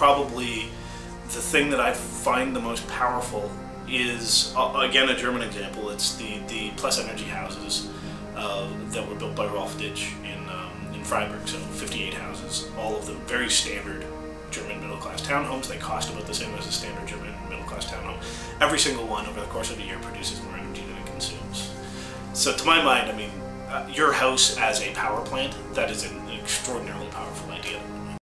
probably the thing that I find the most powerful is, again, a German example. It's the PlusEnergy houses that were built by Rolf Disch in Freiburg. So 58 houses, all of them very standard German middle-class townhomes. They cost about the same as a standard German middle-class townhome. Every single one over the course of a year produces more energy than it consumes. So to my mind, I mean, your house as a power plant, that is an extraordinarily powerful idea.